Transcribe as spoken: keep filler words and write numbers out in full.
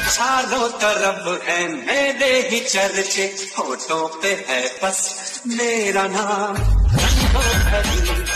चारों तरफ है मेरे ही चर्चे, होठों पे है बस मेरा नाम। रंगों भरी